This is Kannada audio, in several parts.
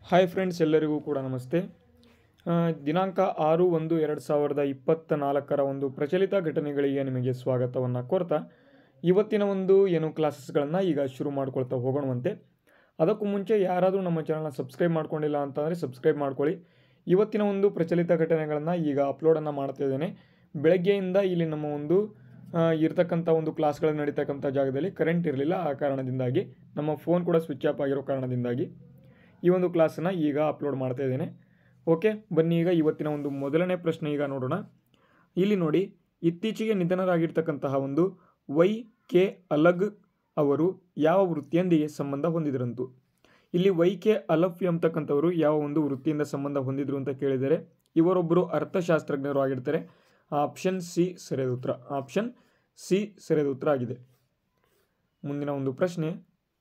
ಹಾಯ್ ಫ್ರೆಂಡ್ಸ್, ಎಲ್ಲರಿಗೂ ಕೂಡ ನಮಸ್ತೆ. ದಿನಾಂಕ 6/1/2024 ಒಂದು ಪ್ರಚಲಿತ ಘಟನೆಗಳಿಗೆ ನಿಮಗೆ ಸ್ವಾಗತವನ್ನು ಕೋರ್ತಾ ಇವತ್ತಿನ ಒಂದು ಕ್ಲಾಸಸ್ಗಳನ್ನು ಈಗ ಶುರು ಮಾಡ್ಕೊಳ್ತಾ ಹೋಗೋಣವಂತೆ. ಅದಕ್ಕೂ ಮುಂಚೆ ಯಾರಾದರೂ ನಮ್ಮ ಚಾನಲ್ನ ಸಬ್ಸ್ಕ್ರೈಬ್ ಮಾಡ್ಕೊಂಡಿಲ್ಲ ಅಂತಂದರೆ ಸಬ್ಸ್ಕ್ರೈಬ್ ಮಾಡ್ಕೊಳ್ಳಿ. ಇವತ್ತಿನ ಒಂದು ಪ್ರಚಲಿತ ಘಟನೆಗಳನ್ನು ಈಗ ಅಪ್ಲೋಡನ್ನು ಮಾಡ್ತಾ ಇದ್ದೇನೆ. ಬೆಳಗ್ಗೆಯಿಂದ ಇಲ್ಲಿ ನಮ್ಮ ಒಂದು ಇರ್ತಕ್ಕಂಥ ಒಂದು ಕ್ಲಾಸ್ಗಳು ನಡೀತಕ್ಕಂಥ ಜಾಗದಲ್ಲಿ ಕರೆಂಟ್ ಇರಲಿಲ್ಲ. ಆ ಕಾರಣದಿಂದಾಗಿ ನಮ್ಮ ಫೋನ್ ಕೂಡ ಸ್ವಿಚ್ ಆಫ್ ಆಗಿರೋ ಕಾರಣದಿಂದಾಗಿ ಈ ಒಂದು ಕ್ಲಾಸನ್ನು ಈಗ ಅಪ್ಲೋಡ್ ಮಾಡ್ತಾ ಇದ್ದೇನೆ. ಓಕೆ, ಬನ್ನಿ ಈಗ ಇವತ್ತಿನ ಒಂದು ಮೊದಲನೇ ಪ್ರಶ್ನೆ ಈಗ ನೋಡೋಣ. ಇಲ್ಲಿ ನೋಡಿ, ಇತ್ತೀಚೆಗೆ ನಿಧನರಾಗಿರ್ತಕ್ಕಂತಹ ಒಂದು ವೈ.ಕೆ. ಅಲಗ್ ಅವರು ಯಾವ ವೃತ್ತಿಯೊಂದಿಗೆ ಸಂಬಂಧ ಹೊಂದಿದ್ರಂತು. ಇಲ್ಲಿ ವೈ.ಕೆ. ಅಲಫ್ ಎಂಬತಕ್ಕಂಥವರು ಯಾವ ಒಂದು ವೃತ್ತಿಯಿಂದ ಸಂಬಂಧ ಹೊಂದಿದ್ರು ಅಂತ ಕೇಳಿದರೆ ಇವರೊಬ್ಬರು ಅರ್ಥಶಾಸ್ತ್ರಜ್ಞರು ಆಗಿರ್ತಾರೆ. ಆಪ್ಷನ್ ಸಿ ಸರಿಯಾದ ಉತ್ತರ. ಆಪ್ಷನ್ ಸಿ ಸರಿಯಾದ ಉತ್ತರ ಆಗಿದೆ. ಮುಂದಿನ ಒಂದು ಪ್ರಶ್ನೆ,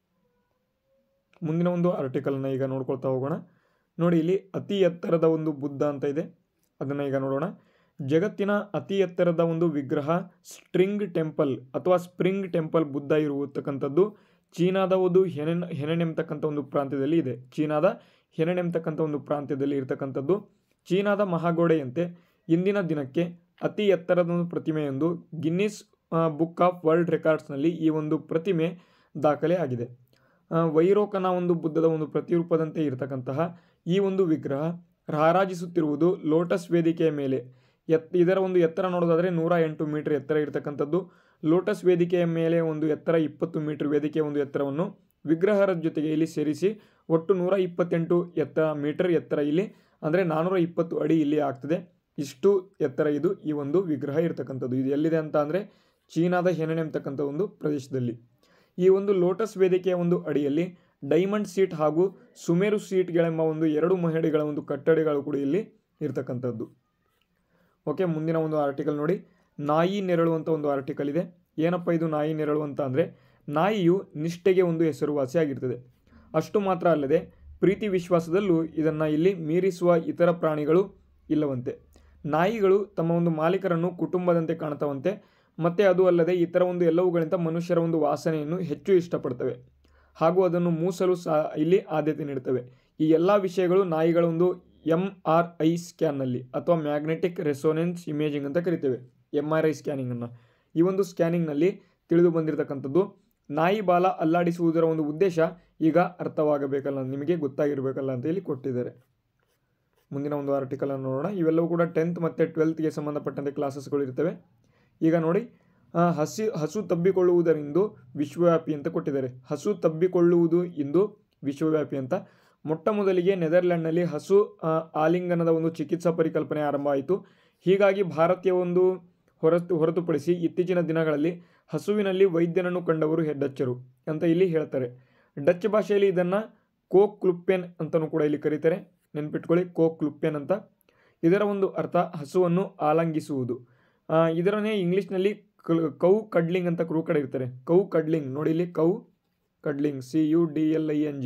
ಮುಂದಿನ ಒಂದು ಆರ್ಟಿಕಲ್ನ ಈಗ ನೋಡ್ಕೊಳ್ತಾ ಹೋಗೋಣ. ನೋಡಿ, ಇಲ್ಲಿ ಅತಿ ಎತ್ತರದ ಒಂದು ಬುದ್ಧ ಅಂತ ಇದೆ, ಅದನ್ನು ಈಗ ನೋಡೋಣ. ಜಗತ್ತಿನ ಅತಿ ಎತ್ತರದ ಒಂದು ವಿಗ್ರಹ ಸ್ಟ್ರಿಂಗ್ ಟೆಂಪಲ್ ಅಥವಾ ಸ್ಪ್ರಿಂಗ್ ಟೆಂಪಲ್ ಬುದ್ಧ ಇರುವತಕ್ಕಂಥದ್ದು ಚೀನಾದ ಒಂದು ಹೆನೆನ್ ಎಂಬತಕ್ಕಂಥ ಒಂದು ಪ್ರಾಂತ್ಯದಲ್ಲಿ ಇದೆ. ಚೀನಾದ ಹೆನೆನ್ ಎಂಬತಕ್ಕಂಥ ಒಂದು ಪ್ರಾಂತ್ಯದಲ್ಲಿ ಇರತಕ್ಕಂಥದ್ದು. ಚೀನಾದ ಮಹಾಗೋಡೆಯಂತೆ ಇಂದಿನ ದಿನಕ್ಕೆ ಅತಿ ಎತ್ತರದ ಒಂದು ಪ್ರತಿಮೆಯೊಂದು ಗಿನ್ನಿಸ್ ಬುಕ್ ಆಫ್ ವರ್ಲ್ಡ್ ರೆಕಾರ್ಡ್ಸ್ನಲ್ಲಿ ಈ ಒಂದು ಪ್ರತಿಮೆ ದಾಖಲೆ ಆಗಿದೆ. ವೈರೋಕನ ಒಂದು ಬುದ್ಧದ ಒಂದು ಪ್ರತಿರೂಪದಂತೆ ಇರತಕ್ಕಂತಹ ಈ ಒಂದು ವಿಗ್ರಹ ಹರಾಜಿಸುತ್ತಿರುವುದು ಲೋಟಸ್ ವೇದಿಕೆಯ ಮೇಲೆ. ಇದರ ಒಂದು ಎತ್ತರ ನೋಡೋದಾದರೆ 108 ಮೀಟರ್ ಎತ್ತರ ಇರತಕ್ಕಂಥದ್ದು. ಲೋಟಸ್ ವೇದಿಕೆಯ ಮೇಲೆ ಒಂದು ಎತ್ತರ 20 ಮೀಟರ್ ವೇದಿಕೆಯ ಒಂದು ಎತ್ತರವನ್ನು ವಿಗ್ರಹದ ಜೊತೆಗೆ ಇಲ್ಲಿ ಸೇರಿಸಿ ಒಟ್ಟು 128 ಮೀಟರ್ ಎತ್ತರ ಇಲ್ಲಿ, ಅಂದರೆ 420 ಅಡಿ ಇಲ್ಲಿ ಆಗ್ತದೆ. ಇಷ್ಟು ಎತ್ತರ ಇದು ಈ ಒಂದು ವಿಗ್ರಹ ಇರತಕ್ಕಂಥದ್ದು. ಇದು ಎಲ್ಲಿದೆ ಅಂತ ಅಂದರೆ ಚೀನಾದ ಹೆನೆನ್ ಎಂಬತಕ್ಕಂಥ ಒಂದು ಪ್ರದೇಶದಲ್ಲಿ. ಈ ಒಂದು ಲೋಟಸ್ ವೇದಿಕೆಯ ಒಂದು ಅಡಿಯಲ್ಲಿ ಡೈಮಂಡ್ ಸೀಟ್ ಹಾಗೂ ಸುಮೇರು ಸೀಟ್ಗಳೆಂಬ ಒಂದು 2 ಮಹಡಿಗಳ ಒಂದು ಕಟ್ಟಡಗಳು ಕೂಡ ಇಲ್ಲಿ ಇರತಕ್ಕಂಥದ್ದು. ಓಕೆ, ಮುಂದಿನ ಒಂದು ಆರ್ಟಿಕಲ್ ನೋಡಿ, ನಾಯಿ ನೆರಳು ಅಂತ ಒಂದು ಆರ್ಟಿಕಲ್ ಇದೆ. ಏನಪ್ಪ ಇದು ನಾಯಿ ನೆರಳು ಅಂತ ಅಂದರೆ, ನಾಯಿಯು ನಿಷ್ಠೆಗೆ ಒಂದು ಹೆಸರುವಾಸಿಯಾಗಿರ್ತದೆ. ಅಷ್ಟು ಮಾತ್ರ ಅಲ್ಲದೆ ಪ್ರೀತಿ ವಿಶ್ವಾಸದಲ್ಲೂ ಇದನ್ನು ಇಲ್ಲಿ ಮೀರಿಸುವ ಇತರ ಪ್ರಾಣಿಗಳು ಇಲ್ಲವಂತೆ. ನಾಯಿಗಳು ತಮ್ಮ ಒಂದು ಮಾಲೀಕರನ್ನು ಕುಟುಂಬದಂತೆ ಕಾಣ್ತವಂತೆ. ಮತ್ತು ಅದು ಅಲ್ಲದೆ ಇತರ ಒಂದು ಎಲ್ಲವುಗಳಿಂದ ಮನುಷ್ಯರ ಒಂದು ವಾಸನೆಯನ್ನು ಹೆಚ್ಚು ಇಷ್ಟಪಡ್ತವೆ ಹಾಗೂ ಅದನ್ನು ಮೂಸಲು ಇಲ್ಲಿ ಆದ್ಯತೆ ನೀಡ್ತವೆ. ಈ ಎಲ್ಲ ವಿಷಯಗಳು ನಾಯಿಗಳ ಒಂದು MRI ಸ್ಕ್ಯಾನ್ನಲ್ಲಿ ಅಥವಾ ಮ್ಯಾಗ್ನೆಟಿಕ್ ರೆಸೋನೆನ್ಸ್ ಇಮೇಜಿಂಗ್ ಅಂತ ಕರಿತೇವೆ, MRI ಸ್ಕ್ಯಾನಿಂಗನ್ನು. ಈ ಒಂದು ಸ್ಕ್ಯಾನಿಂಗ್ನಲ್ಲಿ ತಿಳಿದು ಬಂದಿರತಕ್ಕಂಥದ್ದು. ನಾಯಿ ಬಾಲ ಅಲ್ಲಾಡಿಸುವುದರ ಒಂದು ಉದ್ದೇಶ ಈಗ ಅರ್ಥವಾಗಬೇಕಲ್ಲ, ನಿಮಗೆ ಗೊತ್ತಾಗಿರಬೇಕಲ್ಲ ಅಂತ ಇಲ್ಲಿ ಕೊಟ್ಟಿದ್ದಾರೆ. ಮುಂದಿನ ಒಂದು ಆರ್ಟಿಕಲನ್ನು ನೋಡೋಣ. ಇವೆಲ್ಲವೂ ಕೂಡ 10th ಮತ್ತು 12th ಸಂಬಂಧಪಟ್ಟಂತೆ ಕ್ಲಾಸಸ್ಗಳು ಇರ್ತವೆ. ಈಗ ನೋಡಿ, ಹಸು ತಬ್ಬಿಕೊಳ್ಳುವುದರಿಂದು ವಿಶ್ವವ್ಯಾಪಿ ಅಂತ ಕೊಟ್ಟಿದ್ದಾರೆ. ಹಸು ತಬ್ಬಿಕೊಳ್ಳುವುದು ಇಂದು ವಿಶ್ವವ್ಯಾಪಿ ಅಂತ. ಮೊಟ್ಟ ಮೊದಲಿಗೆ ನೆದರ್ಲ್ಯಾಂಡ್ನಲ್ಲಿ ಹಸು ಆಲಿಂಗನದ ಒಂದು ಚಿಕಿತ್ಸಾ ಪರಿಕಲ್ಪನೆ ಆರಂಭ ಆಯಿತು. ಹೀಗಾಗಿ ಭಾರತೀಯ ಒಂದು ಹೊರತುಪಡಿಸಿ ಇತ್ತೀಚಿನ ದಿನಗಳಲ್ಲಿ ಹಸುವಿನಲ್ಲಿ ವೈದ್ಯನನ್ನು ಕಂಡವರು ಡಚ್ಚರು ಅಂತ ಇಲ್ಲಿ ಹೇಳ್ತಾರೆ. ಡಚ್ ಭಾಷೆಯಲ್ಲಿ ಇದನ್ನು ಕೋಕ್ಲುಪ್ಪೆನ್ ಅಂತಲೂ ಕೂಡ ಇಲ್ಲಿ ಕರೀತಾರೆ. ನೆನ್ಪಿಟ್ಕೊಳ್ಳಿ, ಕೋಕ್ಲುಪ್ಪೆನ್ ಅಂತ. ಇದರ ಒಂದು ಅರ್ಥ ಹಸುವನ್ನು ಆಲಂಗಿಸುವುದು. ಇದರನ್ನೇ ಇಂಗ್ಲೀಷ್ನಲ್ಲಿ ಕೌ ಕಡ್ಲಿಂಗ್ ಅಂತ ಕೂಡ ಇರ್ತಾರೆ. ಕೌ ಕಡ್ಲಿಂಗ್ ನೋಡಿ, ಇಲ್ಲಿ cow cuddling CUDLING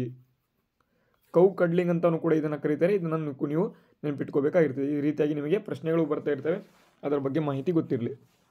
cow cuddling ಅಂತಲೂ ಕೂಡ ಇದನ್ನು ಕರೀತಾರೆ. ಇದನ್ನು ನೀವು ನೆನಪಿಟ್ಕೋಬೇಕಾಗಿರ್ತದೆ. ಈ ರೀತಿಯಾಗಿ ನಿಮಗೆ ಪ್ರಶ್ನೆಗಳು ಬರ್ತಾ ಇರ್ತವೆ, ಅದರ ಬಗ್ಗೆ ಮಾಹಿತಿ ಗೊತ್ತಿರಲಿ.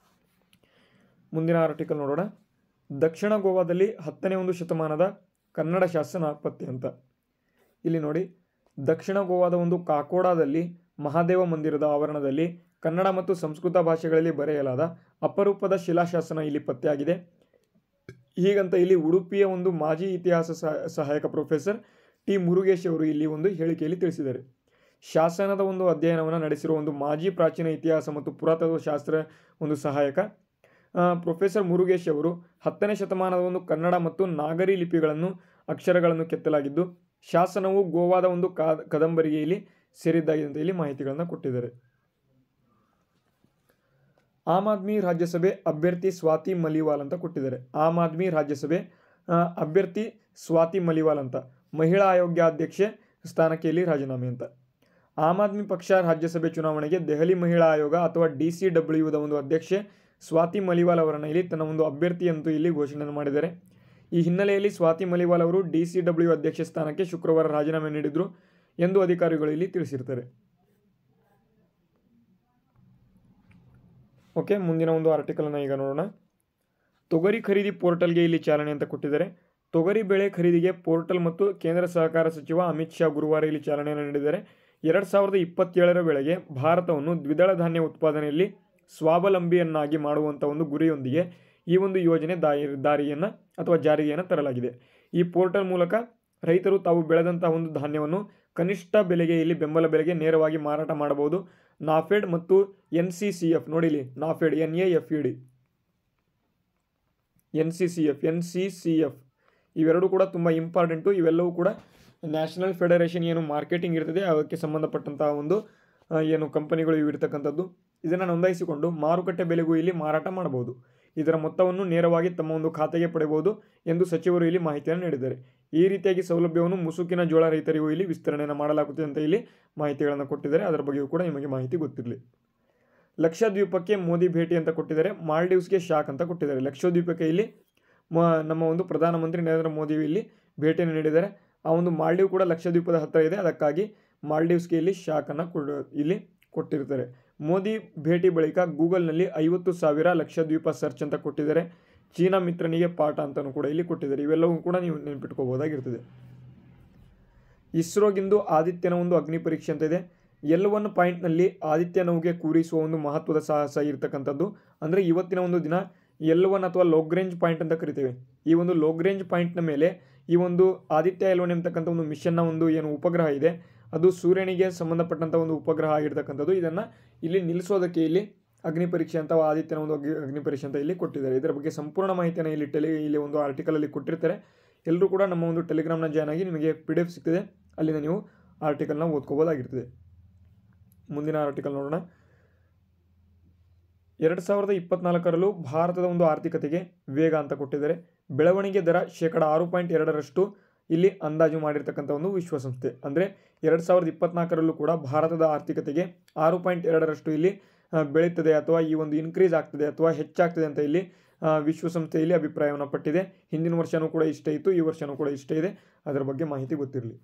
ಮುಂದಿನ ಆರ್ಟಿಕಲ್ ನೋಡೋಣ. ದಕ್ಷಿಣ ಗೋವಾದಲ್ಲಿ 10ನೇ ಒಂದು ಶತಮಾನದ ಕನ್ನಡ ಶಾಸನ ಪತ್ತೆ ಅಂತ. ಇಲ್ಲಿ ನೋಡಿ, ದಕ್ಷಿಣ ಗೋವಾದ ಒಂದು ಕಾಕೋಡಾದಲ್ಲಿ ಮಹಾದೇವ ಮಂದಿರದ ಆವರಣದಲ್ಲಿ ಕನ್ನಡ ಮತ್ತು ಸಂಸ್ಕೃತ ಭಾಷೆಗಳಲ್ಲಿ ಬರೆಯಲಾದ ಅಪರೂಪದ ಶಿಲಾಶಾಸನ ಇಲ್ಲಿ ಪತ್ತೆಯಾಗಿದೆ. ಹೀಗಂತ ಇಲ್ಲಿ ಉಡುಪಿಯ ಒಂದು ಮಾಜಿ ಇತಿಹಾಸ ಸಹಾಯಕ ಪ್ರೊಫೆಸರ್ ಟಿ ಮುರುಗೇಶ್ ಅವರು ಇಲ್ಲಿ ಒಂದು ಹೇಳಿಕೆಯಲ್ಲಿ ತಿಳಿಸಿದ್ದಾರೆ. ಶಾಸನದ ಒಂದು ಅಧ್ಯಯನವನ್ನು ನಡೆಸಿರುವ ಒಂದು ಮಾಜಿ ಪ್ರಾಚೀನ ಇತಿಹಾಸ ಮತ್ತು ಪುರಾತತ್ವ ಶಾಸ್ತ್ರ ಒಂದು ಸಹಾಯಕ ಪ್ರೊಫೆಸರ್ ಮುರುಗೇಶ್ ಅವರು 10ನೇ ಶತಮಾನದ ಒಂದು ಕನ್ನಡ ಮತ್ತು ನಾಗರಿ ಲಿಪಿಗಳನ್ನು ಅಕ್ಷರಗಳನ್ನು ಕೆತ್ತಲಾಗಿದ್ದು ಶಾಸನವು ಗೋವಾದ ಒಂದು ಕದಂಬರಿಗೆಯಲ್ಲಿ ಸೇರಿದ್ದಾಗಿದೆ ಅಂತ ಇಲ್ಲಿ ಮಾಹಿತಿಗಳನ್ನು ಕೊಟ್ಟಿದ್ದಾರೆ. ಆಮ್ ಆದ್ಮಿ ರಾಜ್ಯಸಭೆ ಅಭ್ಯರ್ಥಿ ಸ್ವಾತಿ ಮಲಿವಾಲ್ ಅಂತ ಕೊಟ್ಟಿದ್ದಾರೆ. ಆಮ್ ಆದ್ಮಿ ರಾಜ್ಯಸಭೆ ಅಭ್ಯರ್ಥಿ ಸ್ವಾತಿ ಮಲಿವಾಲ್ ಅಂತ ಮಹಿಳಾ ಆಯೋಗ್ಯ ಅಧ್ಯಕ್ಷೆ ಸ್ಥಾನಕ್ಕೆ ಇಲ್ಲಿ ರಾಜೀನಾಮೆ ಅಂತ. ಆಮ್ ಆದ್ಮಿ ಪಕ್ಷ ರಾಜ್ಯಸಭೆ ಚುನಾವಣೆಗೆ ದೆಹಲಿ ಮಹಿಳಾ ಆಯೋಗ ಅಥವಾ DCWದ ಒಂದು ಅಧ್ಯಕ್ಷೆ ಸ್ವಾತಿ ಮಲಿವಾಲ್ ಅವರನ್ನು ಇಲ್ಲಿ ತನ್ನ ಒಂದು ಅಭ್ಯರ್ಥಿ ಅಂತೂ ಇಲ್ಲಿ ಘೋಷಣೆ ಮಾಡಿದ್ದಾರೆ. ಈ ಹಿನ್ನೆಲೆಯಲ್ಲಿ ಸ್ವಾತಿ ಮಲಿವಾಲ್ ಅವರು DCW ಅಧ್ಯಕ್ಷ ಸ್ಥಾನಕ್ಕೆ ಶುಕ್ರವಾರ ರಾಜೀನಾಮೆ ನೀಡಿದರು ಎಂದು ಅಧಿಕಾರಿಗಳು ಇಲ್ಲಿ ತಿಳಿಸಿರ್ತಾರೆ. ಓಕೆ, ಮುಂದಿನ ಒಂದು ಆರ್ಟಿಕಲನ್ನು ಈಗ ನೋಡೋಣ. ತೊಗರಿ ಖರೀದಿ ಪೋರ್ಟಲ್ಗೆ ಇಲ್ಲಿ ಚಾಲನೆ ಅಂತ ಕೊಟ್ಟಿದ್ದಾರೆ. ತೊಗರಿ ಬೆಳೆ ಖರೀದಿಗೆ ಪೋರ್ಟಲ್ ಮತ್ತು ಕೇಂದ್ರ ಸಹಕಾರ ಸಚಿವ ಅಮಿತ್ ಶಾ ಗುರುವಾರ ಇಲ್ಲಿ ಚಾಲನೆಯನ್ನು ನೀಡಿದ್ದಾರೆ. 2027ರ ವೇಳೆಗೆ ಭಾರತವನ್ನು ದ್ವಿದಳ ಧಾನ್ಯ ಉತ್ಪಾದನೆಯಲ್ಲಿ ಸ್ವಾವಲಂಬಿಯನ್ನಾಗಿ ಮಾಡುವಂಥ ಒಂದು ಗುರಿಯೊಂದಿಗೆ ಈ ಒಂದು ಯೋಜನೆ ಜಾರಿಗೆಯನ್ನು ತರಲಾಗಿದೆ. ಈ ಪೋರ್ಟಲ್ ಮೂಲಕ ರೈತರು ತಾವು ಬೆಳೆದಂತಹ ಒಂದು ಧಾನ್ಯವನ್ನು ಕನಿಷ್ಠ ಬೆಲೆಗೆ ಇಲ್ಲಿ ಬೆಂಬಲ ಬೆಲೆಗೆ ನೇರವಾಗಿ ಮಾರಾಟ ಮಾಡಬಹುದು. ನಾಫೆಡ್ ಮತ್ತು NCCF ನೋಡಿ ಇಲ್ಲಿ ನಾಫೆಡ್ NCCF ಇವೆರಡೂ ಕೂಡ ತುಂಬ ಇಂಪಾರ್ಟೆಂಟು. ಇವೆಲ್ಲವೂ ಕೂಡ ನ್ಯಾಷನಲ್ ಫೆಡರೇಷನ್ ಏನು ಮಾರ್ಕೆಟಿಂಗ್ ಇರ್ತದೆ ಅದಕ್ಕೆ ಸಂಬಂಧಪಟ್ಟಂತಹ ಒಂದು ಏನು ಕಂಪನಿಗಳು ಇವಿರ್ತಕ್ಕಂಥದ್ದು. ಇದನ್ನು ನೋಂದಾಯಿಸಿಕೊಂಡು ಮಾರುಕಟ್ಟೆ ಬೆಲೆಗೂ ಇಲ್ಲಿ ಮಾರಾಟ ಮಾಡಬಹುದು. ಇದರ ಮೊತ್ತವನ್ನು ನೇರವಾಗಿ ತಮ್ಮ ಒಂದು ಖಾತೆಗೆ ಪಡೆಯಬಹುದು ಎಂದು ಸಚಿವರು ಇಲ್ಲಿ ಮಾಹಿತಿಯನ್ನು ನೀಡಿದ್ದಾರೆ. ಈ ರೀತಿಯಾಗಿ ಸೌಲಭ್ಯವನ್ನು ಮುಸುಕಿನ ಜೋಳ ರೈತರಿಗೂ ಇಲ್ಲಿ ವಿಸ್ತರಣೆಯನ್ನು ಮಾಡಲಾಗುತ್ತದೆ ಅಂತ ಇಲ್ಲಿ ಮಾಹಿತಿಗಳನ್ನು ಕೊಟ್ಟಿದ್ದಾರೆ. ಅದರ ಬಗ್ಗೆಯೂ ಕೂಡ ನಿಮಗೆ ಮಾಹಿತಿ ಗೊತ್ತಿರಲಿ. ಲಕ್ಷದ್ವೀಪಕ್ಕೆ ಮೋದಿ ಭೇಟಿ ಅಂತ ಕೊಟ್ಟಿದ್ದಾರೆ. ಮಾಲ್ಡೀವ್ಸ್ಗೆ ಶಾಕ್ ಅಂತ ಕೊಟ್ಟಿದ್ದಾರೆ. ಲಕ್ಷದ್ವೀಪಕ್ಕೆ ಇಲ್ಲಿ ನಮ್ಮ ಒಂದು ಪ್ರಧಾನಮಂತ್ರಿ ನರೇಂದ್ರ ಮೋದಿ ಇಲ್ಲಿ ಭೇಟಿಯನ್ನು ನೀಡಿದ್ದಾರೆ. ಆ ಒಂದು ಮಾಲ್ಡೀವ್ ಕೂಡ ಲಕ್ಷದ್ವೀಪದ ಹತ್ತಿರ ಇದೆ. ಅದಕ್ಕಾಗಿ ಮಾಲ್ಡೀವ್ಸ್ಗೆ ಇಲ್ಲಿ ಶಾಕನ್ನು ಇಲ್ಲಿ ಕೊಟ್ಟಿರ್ತಾರೆ. ಮೋದಿ ಭೇಟಿ ಬಳಿಕ ಗೂಗಲ್ನಲ್ಲಿ 50,000 ಲಕ್ಷದ್ವೀಪ ಸರ್ಚ್ ಅಂತ ಕೊಟ್ಟಿದ್ದಾರೆ. ಚೀನಾ ಮಿತ್ರನಿಗೆ ಪಾಠ ಅಂತಲೂ ಕೂಡ ಇಲ್ಲಿ ಕೊಟ್ಟಿದ್ದಾರೆ. ಇವೆಲ್ಲವೂ ಕೂಡ ನೀವು ನೆನಪಿಟ್ಕೋಬಹುದಾಗಿರ್ತದೆ. ಇಸ್ರೋಗಿಂದು ಆದಿತ್ಯನ ಒಂದು ಅಗ್ನಿ ಪರೀಕ್ಷೆ ಅಂತ ಇದೆ. L1 ಪಾಯಿಂಟ್ನಲ್ಲಿ ಆದಿತ್ಯ ನೌಕೆ ಕೂರಿಸುವ ಒಂದು ಮಹತ್ವದ ಸಾಹಸ ಇರತಕ್ಕಂಥದ್ದು. ಅಂದರೆ ಇವತ್ತಿನ ಒಂದು ದಿನ L1 ಅಥವಾ ಲಾಗ್ರೇಂಜ್ ಪಾಯಿಂಟ್ ಅಂತ ಕರಿತೇವೆ. ಈ ಒಂದು ಲಾಗ್ರೇಂಜ್ ಪಾಯಿಂಟ್ನ ಮೇಲೆ ಈ ಒಂದು ಆದಿತ್ಯ L1 ಎಂಬತಕ್ಕಂಥ ಒಂದು ಮಿಷನ್ನ ಒಂದು ಏನು ಉಪಗ್ರಹ ಇದೆ ಅದು ಸೂರ್ಯನಿಗೆ ಸಂಬಂಧಪಟ್ಟಂಥ ಒಂದು ಉಪಗ್ರಹ ಆಗಿರ್ತಕ್ಕಂಥದ್ದು. ಇದನ್ನು ಇಲ್ಲಿ ನಿಲ್ಲಿಸೋದಕ್ಕೆ ಇಲ್ಲಿ ಅಗ್ನಿ ಪರೀಕ್ಷೆ ಅಂತ ಆದಿತ್ಯನ ಒಂದು ಅಗ್ನಿ ಪರೀಕ್ಷೆ ಅಂತ ಇಲ್ಲಿ ಕೊಟ್ಟಿದ್ದಾರೆ. ಇದರ ಬಗ್ಗೆ ಸಂಪೂರ್ಣ ಮಾಹಿತಿಯನ್ನು ಇಲ್ಲಿ ಒಂದು ಆರ್ಟಿಕಲಲ್ಲಿ ಕೊಟ್ಟಿರ್ತಾರೆ. ಎಲ್ಲರೂ ಕೂಡ ನಮ್ಮ ಒಂದು ಟೆಲಿಗ್ರಾಮ್ನ ಜಾಯ್ನ್ ಆಗಿ ನಿಮಗೆ PDF ಸಿಗ್ತದೆ. ಅಲ್ಲಿಂದ ನೀವು ಆರ್ಟಿಕಲ್ನ ಓದ್ಕೋಬೋದಾಗಿರ್ತದೆ. ಮುಂದಿನ ಆರ್ಟಿಕಲ್ ನೋಡೋಣ. 2024ರಲ್ಲೂ ಭಾರತದ ಒಂದು ಆರ್ಥಿಕತೆಗೆ ವೇಗ ಅಂತ ಕೊಟ್ಟಿದ್ದಾರೆ. ಬೆಳವಣಿಗೆ ದರ 6.2% ಇಲ್ಲಿ ಅಂದಾಜು ಮಾಡಿರ್ತಕ್ಕಂಥ ಒಂದು ವಿಶ್ವಸಂಸ್ಥೆ. ಅಂದರೆ 2024ರಲ್ಲೂ ಕೂಡ ಭಾರತದ ಆರ್ಥಿಕತೆಗೆ 6.2% ಇಲ್ಲಿ ಬೆಳೀತದೆ ಅಥವಾ ಈ ಒಂದು ಇನ್ಕ್ರೀಸ್ ಆಗ್ತದೆ ಅಥವಾ ಹೆಚ್ಚಾಗ್ತದೆ ಅಂತ ಇಲ್ಲಿ ವಿಶ್ವಸಂಸ್ಥೆ ಇಲ್ಲಿ ಅಭಿಪ್ರಾಯವನ್ನು ಪಟ್ಟಿದೆ. ಹಿಂದಿನ ವರ್ಷವೂ ಕೂಡ ಇಷ್ಟೇ ಇತ್ತು, ಈ ವರ್ಷವೂ ಕೂಡ ಇಷ್ಟೇ ಇದೆ. ಅದರ ಬಗ್ಗೆ ಮಾಹಿತಿ ಗೊತ್ತಿರಲಿ.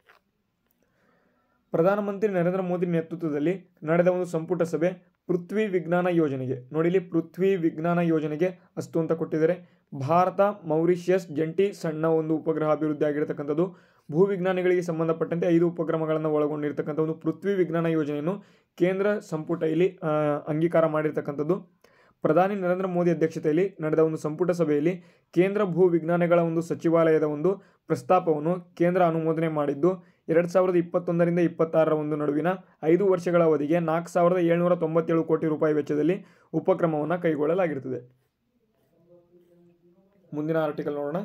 ಪ್ರಧಾನಮಂತ್ರಿ ನರೇಂದ್ರ ಮೋದಿ ನೇತೃತ್ವದಲ್ಲಿ ನಡೆದ ಒಂದು ಸಂಪುಟ ಸಭೆ ಪೃಥ್ವಿ ವಿಜ್ಞಾನ ಯೋಜನೆಗೆ ನೋಡಿ ಇಲ್ಲಿ ಪೃಥ್ವಿ ವಿಜ್ಞಾನ ಯೋಜನೆಗೆ ಅಸ್ತು ಅಂತ ಕೊಟ್ಟಿದ್ದಾರೆ. ಭಾರತ ಮೌರಿಷಿಯಸ್ ಜಂಟಿ ಸಣ್ಣ ಒಂದು ಉಪಗ್ರಹ ಅಭಿವೃದ್ಧಿ ಆಗಿರತಕ್ಕಂಥದ್ದು. ಭೂವಿಜ್ಞಾನಿಗಳಿಗೆ ಸಂಬಂಧಪಟ್ಟಂತೆ 5 ಉಪಕ್ರಮಗಳನ್ನು ಒಳಗೊಂಡಿರ್ತಕ್ಕಂಥ ಒಂದು ಪೃಥ್ವಿ ವಿಜ್ಞಾನ ಯೋಜನೆಯನ್ನು ಕೇಂದ್ರ ಸಂಪುಟ ಇಲ್ಲಿ ಅಂಗೀಕಾರ ಮಾಡಿರ್ತಕ್ಕಂಥದ್ದು. ಪ್ರಧಾನಿ ನರೇಂದ್ರ ಮೋದಿ ಅಧ್ಯಕ್ಷತೆಯಲ್ಲಿ ನಡೆದ ಒಂದು ಸಂಪುಟ ಸಭೆಯಲ್ಲಿ ಕೇಂದ್ರ ಭೂ ವಿಜ್ಞಾನಗಳ ಒಂದು ಸಚಿವಾಲಯದ ಒಂದು ಪ್ರಸ್ತಾಪವನ್ನು ಕೇಂದ್ರ ಅನುಮೋದನೆ ಮಾಡಿದ್ದು 2021ರಿಂದ 2026ರ ಒಂದು ನಡುವಿನ 5 ವರ್ಷಗಳ ಅವಧಿಗೆ 4,797 ಕೋಟಿ ರೂಪಾಯಿ ವೆಚ್ಚದಲ್ಲಿ ಉಪಕ್ರಮವನ್ನು ಕೈಗೊಳ್ಳಲಾಗಿರುತ್ತದೆ. ಮುಂದಿನ ಆರ್ಟಿಕಲ್ ನೋಡೋಣ.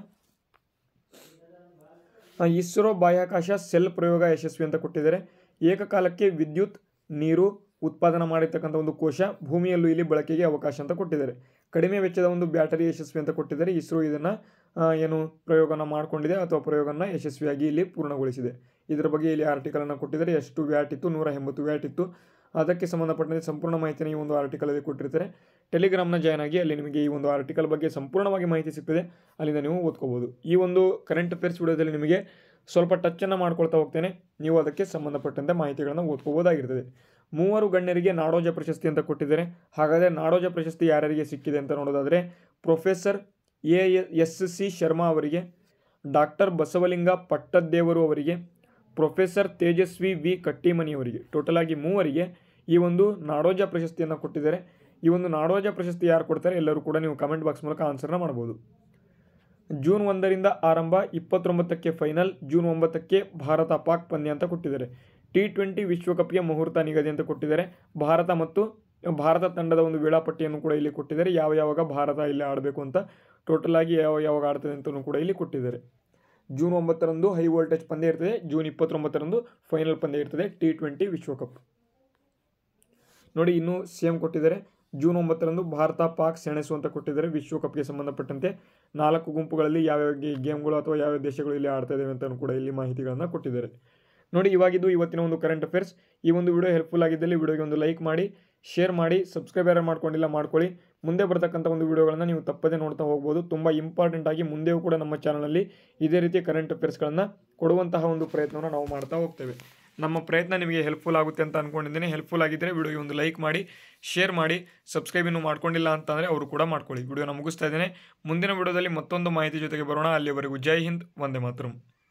ಇಸ್ರೋ ಬಾಹ್ಯಾಕಾಶ ಸೆಲ್ ಪ್ರಯೋಗ ಯಶಸ್ವಿ ಅಂತ ಕೊಟ್ಟಿದ್ದಾರೆ. ಏಕಕಾಲಕ್ಕೆ ವಿದ್ಯುತ್ ನೀರು ಉತ್ಪಾದನೆ ಮಾಡಿರ್ತಕ್ಕಂಥ ಒಂದು ಕೋಶ ಭೂಮಿಯಲ್ಲೂ ಇಲ್ಲಿ ಬಳಕೆಗೆ ಅವಕಾಶ ಅಂತ ಕೊಟ್ಟಿದ್ದಾರೆ. ಕಡಿಮೆ ವೆಚ್ಚದ ಒಂದು ಬ್ಯಾಟರಿ ಯಶಸ್ವಿ ಅಂತ ಕೊಟ್ಟಿದ್ದಾರೆ. ಇಸ್ರೋ ಇದನ್ನು ಏನು ಪ್ರಯೋಗನ ಮಾಡಿಕೊಂಡಿದೆ ಅಥವಾ ಪ್ರಯೋಗನ ಯಶಸ್ವಿಯಾಗಿ ಇಲ್ಲಿ ಪೂರ್ಣಗೊಳಿಸಿದೆ. ಇದರ ಬಗ್ಗೆ ಇಲ್ಲಿ ಆರ್ಟಿಕಲನ್ನು ಕೊಟ್ಟಿದ್ದಾರೆ. ಎಷ್ಟು ವ್ಯಾಟ್ ಇತ್ತು? 180 ವ್ಯಾಟ್ ಇತ್ತು. ಅದಕ್ಕೆ ಸಂಬಂಧಪಟ್ಟಂತೆ ಸಂಪೂರ್ಣ ಮಾಹಿತಿನ ಈ ಒಂದು ಆರ್ಟಿಕಲಲ್ಲಿ ಕೊಟ್ಟಿರ್ತಾರೆ. ಟೆಲಿಗ್ರಾಮ್ನ ಜಾಯ್ನ್ ಆಗಿ ಅಲ್ಲಿ ನಿಮಗೆ ಈ ಒಂದು ಆರ್ಟಿಕಲ್ ಬಗ್ಗೆ ಸಂಪೂರ್ಣವಾಗಿ ಮಾಹಿತಿ ಸಿಗ್ತದೆ. ಅಲ್ಲಿಂದ ನೀವು ಓದ್ಕೋಬೋದು. ಈ ಒಂದು ಕರೆಂಟ್ ಅಫೇರ್ಸ್ ವಿಡಿಯೋದಲ್ಲಿ ನಿಮಗೆ ಸ್ವಲ್ಪ ಟಚ್ಚನ್ನು ಮಾಡ್ಕೊಳ್ತಾ ಹೋಗ್ತೇನೆ. ನೀವು ಅದಕ್ಕೆ ಸಂಬಂಧಪಟ್ಟಂತೆ ಮಾಹಿತಿಗಳನ್ನು ಓದ್ಕೋಬೋದಾಗಿರ್ತದೆ. 3 ಗಣ್ಯರಿಗೆ ನಾಡೋಜ ಪ್ರಶಸ್ತಿ ಅಂತ ಕೊಟ್ಟಿದ್ದಾರೆ. ಹಾಗಾದರೆ ನಾಡೋಜ ಪ್ರಶಸ್ತಿ ಯಾರ್ಯಾರಿಗೆ ಸಿಕ್ಕಿದೆ ಅಂತ ನೋಡೋದಾದರೆ ಪ್ರೊಫೆಸರ್ ASC ಶರ್ಮಾ ಅವರಿಗೆ, ಡಾಕ್ಟರ್ ಬಸವಲಿಂಗ ಪಟ್ಟದ್ದೇವರು ಅವರಿಗೆ, ಪ್ರೊಫೆಸರ್ ತೇಜಸ್ವಿ V ಕಟ್ಟಿಮನಿ ಅವರಿಗೆ, ಟೋಟಲ್ ಆಗಿ 3 ಈ ಒಂದು ನಾಡೋಜ ಪ್ರಶಸ್ತಿಯನ್ನು ಕೊಟ್ಟಿದ್ದಾರೆ. ಈ ಒಂದು ನಾಡೋಜ ಪ್ರಶಸ್ತಿ ಯಾರು ಕೊಡ್ತಾರೆ ಎಲ್ಲರೂ ಕೂಡ ನೀವು ಕಮೆಂಟ್ ಬಾಕ್ಸ್ ಮೂಲಕ ಆನ್ಸರ್ನ ಮಾಡ್ಬೋದು. ಜೂನ್ 1ರಿಂದ ಆರಂಭ, 29ಕ್ಕೆ ಫೈನಲ್, ಜೂನ್ 9ಕ್ಕೆ ಭಾರತ ಪಾಕ್ ಪಂದ್ಯ ಅಂತ ಕೊಟ್ಟಿದ್ದಾರೆ. T20 ವಿಶ್ವಕಪ್ಗೆ ಮುಹೂರ್ತ ನಿಗದಿ ಅಂತ ಕೊಟ್ಟಿದ್ದಾರೆ. ಭಾರತ ತಂಡದ ಒಂದು ವೇಳಾಪಟ್ಟಿಯನ್ನು ಕೂಡ ಇಲ್ಲಿ ಕೊಟ್ಟಿದ್ದಾರೆ. ಯಾವಾಗ ಭಾರತ ಇಲ್ಲಿ ಆಡಬೇಕು ಅಂತ, ಟೋಟಲ್ ಆಗಿ ಯಾವಾಗ ಆಡ್ತದೆ ಅಂತಲೂ ಕೂಡ ಇಲ್ಲಿ ಕೊಟ್ಟಿದ್ದಾರೆ. ಜೂನ್ 9ರಂದು ಹೈ ವೋಲ್ಟೇಜ್ ಪಂದ್ಯ ಇರ್ತದೆ. ಜೂನ್ 29ರಂದು ಫೈನಲ್ ಪಂದ್ಯ ಇರ್ತದೆ T20 ವಿಶ್ವಕಪ್. ನೋಡಿ ಇನ್ನೂ ಸೇಮ್ ಕೊಟ್ಟಿದ್ದಾರೆ. ಜೂನ್ 9ರಂದು ಭಾರತ ಪಾಕ್ ಸೆಣಸು ಅಂತ ಕೊಟ್ಟಿದ್ದಾರೆ. ವಿಶ್ವಕಪ್ಗೆ ಸಂಬಂಧಪಟ್ಟಂತೆ 4 ಗುಂಪುಗಳಲ್ಲಿ ಯಾವ್ಯಾವ ಗೇಮ್ಗಳು ಅಥವಾ ಯಾವ್ಯಾವ ದೇಶಗಳು ಇಲ್ಲಿ ಆಡ್ತಾ ಇದ್ದಾವೆ ಅಂತಲೂ ಕೂಡ ಇಲ್ಲಿ ಮಾಹಿತಿಗಳನ್ನು ಕೊಟ್ಟಿದ್ದಾರೆ. ನೋಡಿ ಇವಾಗಿದ್ದು ಇವತ್ತಿನ ಒಂದು ಕರೆಂಟ್ ಅಫೇರ್ಸ್. ಈ ಒಂದು ವಿಡಿಯೋ ಹೆಲ್ಪ್ಫುಲ್ ಆಗಿದ್ದಲ್ಲಿ ವಿಡಿಯೋಗೆ ಒಂದು ಲೈಕ್ ಮಾಡಿ, ಶೇರ್ ಮಾಡಿ, ಸಬ್ಸ್ಕ್ರೈಬ್ ಯಾರು ಮಾಡ್ಕೊಂಡಿಲ್ಲ ಮಾಡ್ಕೊಳ್ಳಿ. ಮುಂದೆ ಬರ್ತಕ್ಕಂಥ ಒಂದು ವಿಡಿಯೋಗಳನ್ನು ನೀವು ತಪ್ಪದೇ ನೋಡ್ತಾ ಹೋಗ್ಬೋದು. ತುಂಬ ಇಂಪಾರ್ಟೆಂಟ್ ಆಗಿ ಮುಂದೆಯೂ ಕೂಡ ನಮ್ಮ ಚಾನಲಲ್ಲಿ ಇದೇ ರೀತಿ ಕರೆಂಟ್ ಅಫೇರ್ಸ್ಗಳನ್ನು ಕೊಡುವಂತಹ ಒಂದು ಪ್ರಯತ್ನವನ್ನು ನಾವು ಮಾಡ್ತಾ ಹೋಗ್ತೇವೆ. ನಮ್ಮ ಪ್ರಯತ್ನ ನಿಮಗೆ ಹೆಲ್ಪ್ಫುಲ್ ಆಗುತ್ತೆ ಅಂತ ಅಂದ್ಕೊಂಡಿದ್ದೀನಿ. ಹೆಲ್ಪ್ಫುಲ್ ಆಗಿದ್ದರೆ ವಿಡಿಯೋಗೆ ಒಂದು ಲೈಕ್ ಮಾಡಿ, ಶೇರ್ ಮಾಡಿ, ಸಬ್ಸ್ಕ್ರೈಬ್ ಇನ್ನೂ ಮಾಡ್ಕೊಂಡಿಲ್ಲ ಅಂತಂದರೆ ಅವರು ಕೂಡ ಮಾಡ್ಕೊಳ್ಳಿ. ವಿಡಿಯೋನ ಮುಗಿಸ್ತಾ ಇದ್ದೇನೆ. ಮುಂದಿನ ವಿಡಿಯೋದಲ್ಲಿ ಮತ್ತೊಂದು ಮಾಹಿತಿ ಜೊತೆಗೆ ಬರೋಣ. ಅಲ್ಲಿವರೆಗೂ ಜೈ ಹಿಂದ್, ವಂದೇ ಮಾತರಂ.